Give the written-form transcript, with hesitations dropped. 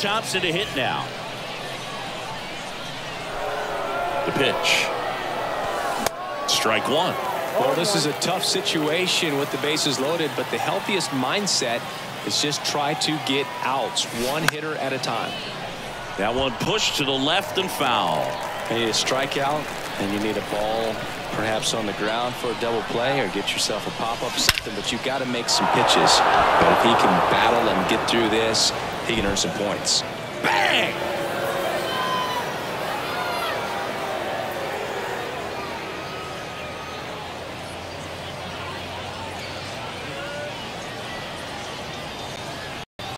Thompson to hit now. The pitch. Strike one. Well, this is a tough situation with the bases loaded, but the healthiest mindset is just try to get outs, one hitter at a time. That one pushed to the left and foul. You need a strikeout, and you need a ball perhaps on the ground for a double play, or get yourself a pop-up something, but you've got to make some pitches. But if he can battle and get through this, he can earn some points. Bang!